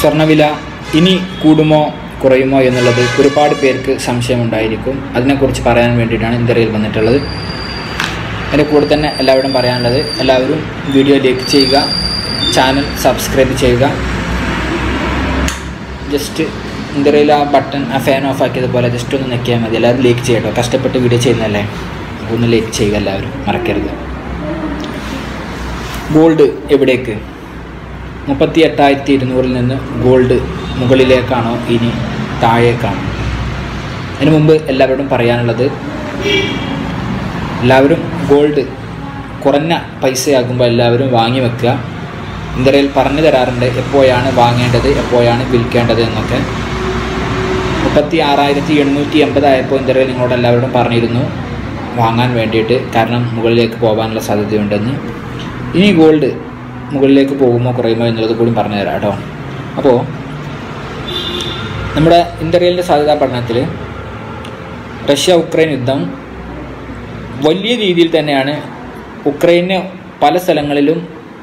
സ്വർണ്ണവില ഇനി കൂടുമോ കുറയുമോ എന്നുള്ളത് ഒരുപാട് പേർക്ക് സംശയമുണ്ടായിരിക്കും. അതിനെക്കുറിച്ച് പറയാൻ വേണ്ടിയിട്ടാണ് ഇന്ത്യയിൽ വന്നിട്ടുള്ളത്. അതിൻ്റെ കൂടെ തന്നെ എല്ലാവരോടും പറയാനുള്ളത്, എല്ലാവരും വീഡിയോ ലൈക്ക് ചെയ്യുക, ചാനൽ സബ്സ്ക്രൈബ് ചെയ്യുക. ജസ്റ്റ് ഇന്ത്യയിൽ ആ ബട്ടൺ, ആ ഫാൻ ഓഫ് ആക്കിയതുപോലെ ജസ്റ്റ് ഒന്ന് ഞെക്കിയാൽ മതി. എല്ലാവരും ലൈക്ക് ചെയ്യട്ടോ, കഷ്ടപ്പെട്ട് വീഡിയോ ചെയ്യുന്നതല്ലേ. ഒന്ന് ലൈക്ക് ചെയ്യുക, എല്ലാവരും മറക്കരുത്. ഗോൾഡ് എവിടേക്ക്? 38,200 നിന്ന് ഗോൾഡ് മുകളിലേക്കാണോ ഇനി താഴേക്കാണോ? അതിന് മുമ്പ് എല്ലാവരോടും പറയാനുള്ളത്, എല്ലാവരും ഗോൾഡ് കുറഞ്ഞ പൈസയാകുമ്പോൾ എല്ലാവരും വാങ്ങി വെക്കുക. ഇന്ത്യയിൽ പറഞ്ഞു തരാറുണ്ട് എപ്പോഴാണ് വാങ്ങേണ്ടത്, എപ്പോഴാണ് വിൽക്കേണ്ടത് എന്നൊക്കെ. 36,880 ആയപ്പോൾ ഇന്ത്യയിൽ നിങ്ങളോട് എല്ലാവരോടും പറഞ്ഞിരുന്നു വാങ്ങാൻ വേണ്ടിയിട്ട്, കാരണം മുകളിലേക്ക് പോകാനുള്ള സാധ്യതയുണ്ടെന്ന്. ഇനി ഗോൾഡ് മുകളിലേക്ക് പോകുമോ കുറയുമോ എന്നുള്ളത് കൂടി പറഞ്ഞു തരാം കേട്ടോ. അപ്പോൾ നമ്മുടെ ഇന്ത്യയിലെ സാധ്യതാ പഠനത്തിൽ റഷ്യ ഉക്രൈൻ യുദ്ധം വലിയ രീതിയിൽ തന്നെയാണ്. ഉക്രൈന് പല സ്ഥലങ്ങളിലും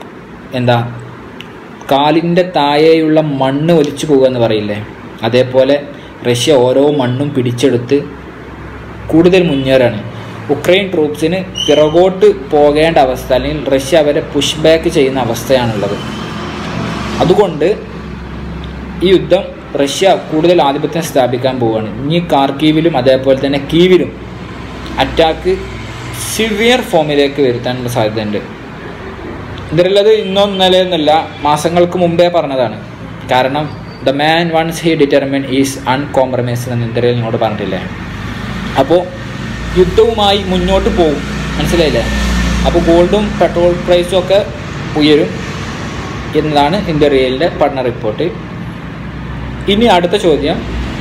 കാലിൻ്റെ താഴെയുള്ള മണ്ണ് ഒലിച്ചു പോകുക എന്ന് പറയില്ലേ, അതേപോലെ റഷ്യ ഓരോ മണ്ണും പിടിച്ചെടുത്ത് കൂടുതൽ മുന്നേറാണ്. ഉക്രൈൻ ട്രൂപ്സിന് പിറകോട്ട് പോകേണ്ട അവസ്ഥ, അല്ലെങ്കിൽ റഷ്യ അവരെ പുഷ് ബാക്ക് ചെയ്യുന്ന അവസ്ഥയാണുള്ളത്. അതുകൊണ്ട് ഈ യുദ്ധം റഷ്യ കൂടുതൽ ആധിപത്യം സ്ഥാപിക്കാൻ പോവുകയാണ്. ഇനി കാർക്കീവിലും അതേപോലെ തന്നെ കീവിലും അറ്റാക്ക് സിവിയർ ഫോമിലേക്ക് വരുത്താനുള്ള സാധ്യതയുണ്ട്. ഇതിലുള്ളത് ഇന്നോ ഇന്നലെ എന്നല്ല, മാസങ്ങൾക്ക് മുമ്പേ പറഞ്ഞതാണ്. കാരണം the man once he determine is uncompromised എന്ന് ഇന്ത്യയിൽ നിങ്ങളോട് പറഞ്ഞിട്ടില്ലേ. അപ്പോൾ യുദ്ധവുമായി മുന്നോട്ട് പോകും, മനസ്സിലായില്ലേ? അപ്പോൾ ഗോൾഡും പെട്രോൾ പ്രൈസും ഒക്കെ ഉയരും എന്നതാണ് ഇന്ത്യയിലെ പഠന റിപ്പോർട്ട്. ഇനി അടുത്ത ചോദ്യം,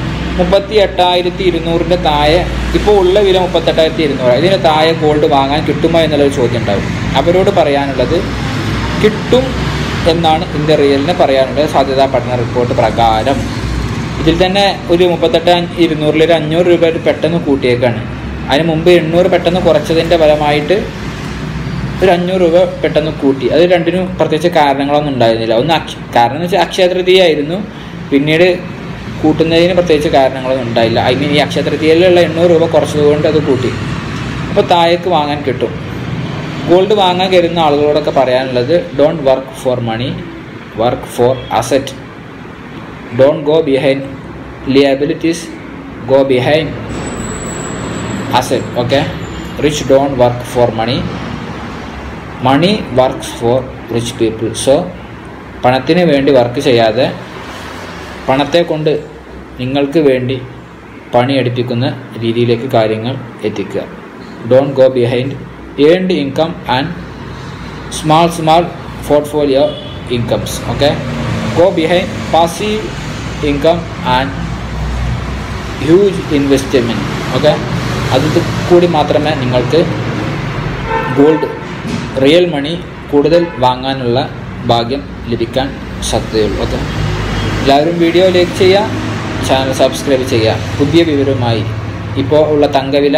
38,200 താഴെ, ഇപ്പോൾ ഉള്ള വില 38,200, ഇതിന് താഴെ ഗോൾഡ് വാങ്ങാൻ കിട്ടുമോ എന്നുള്ളൊരു ചോദ്യം ഉണ്ടാവും. അവരോട് പറയാനുള്ളത്, കിട്ടും എന്നാണ് ഇന്ത്യയിലിന് പറയാനുള്ളത് സാധ്യതാ പഠന റിപ്പോർട്ട് പ്രകാരം. ഇതിൽ തന്നെ ഒരു 38,200 ഒരു 500 രൂപ പെട്ടെന്ന് കൂട്ടിയേക്കാണ്. അതിന് മുമ്പ് 800 പെട്ടെന്ന് കുറച്ചതിൻ്റെ ഫലമായിട്ട് ഒരു 500 രൂപ പെട്ടെന്ന് കൂട്ടി. അത് രണ്ടിനും പ്രത്യേകിച്ച് കാരണങ്ങളൊന്നും ഉണ്ടായിരുന്നില്ല. കാരണം എന്ന് വെച്ചാൽ അക്ഷയ തൃതീയായിരുന്നു, പിന്നീട് കൂട്ടുന്നതിന് പ്രത്യേകിച്ച് കാരണങ്ങളൊന്നും ഉണ്ടായില്ല. ഈ അക്ഷയ തൃതീയയിലുള്ള 800 രൂപ കുറച്ചതുകൊണ്ട് അത് കൂട്ടി. അപ്പോൾ താഴേക്ക് വാങ്ങാൻ കിട്ടും. ഗോൾഡ് വാങ്ങാൻ കരുതുന്ന ആളുകളോടൊക്കെ പറയാനുള്ളത്, don't work for money, work for asset. Don't go behind liabilities, go behind asset. Okay, rich don't work for money, money works for rich people. So പണത്തിന് വേണ്ടി വർക്ക് ചെയ്യാതെ പണത്തെ കൊണ്ട് നിങ്ങൾക്ക് വേണ്ടി പണിയെടുപ്പിക്കുന്ന രീതിയിലേക്ക് കാര്യങ്ങൾ എത്തിക്കുക. Don't go behind earned income and small portfolio incomes. Okay, go behind passive income and huge investment. Okay, അത് കൂടി മാത്രമേ നിങ്ങൾക്ക് ഗോൾഡ്, റിയൽ മണി കൂടുതൽ വാങ്ങാനുള്ള ഭാഗ്യം ലഭിക്കാൻ സാധ്യതയുള്ളൂ. ഓക്കെ, എല്ലാവരും വീഡിയോ ലൈക്ക് ചെയ്യുക, ചാനൽ സബ്സ്ക്രൈബ് ചെയ്യുക. പുതിയ വിവരവുമായി ഇപ്പോൾ ഉള്ള തങ്കവില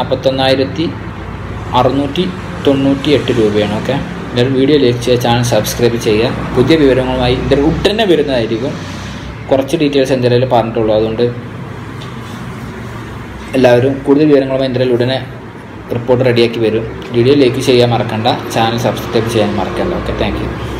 41,698 രൂപയാണ്. ഓക്കെ, എല്ലാവരും വീഡിയോ ലൈക്ക് ചെയ്യുക, ചാനൽ സബ്സ്ക്രൈബ് ചെയ്യുക. പുതിയ വിവരങ്ങളുമായി ഇതിൽ ഉടനെ വരുന്നതായിരിക്കും. കുറച്ച് ഡീറ്റെയിൽസ് എന്തെങ്കിലും പറഞ്ഞിട്ടുള്ളൂ, അതുകൊണ്ട് എല്ലാവരും കൂടുതൽ വിവരങ്ങളുമായി എന്തെങ്കിലും ഉടനെ റിപ്പോർട്ട് റെഡിയാക്കി വരും. വീഡിയോ ലൈക്ക് ചെയ്യാൻ മറക്കണ്ട, ചാനൽ സബ്സ്ക്രൈബ് ചെയ്യാൻ മറക്കണ്ട. Okay, thank U.